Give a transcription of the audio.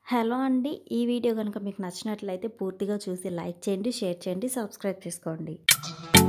Hello అండి. ఈ video గనుక మీకు నచ్చినట్లయితే పూర్తిగా చూసి లైక్ చేయండి, షేర్ చేయండి, సబ్స్క్రైబ్ చేసుకోండి.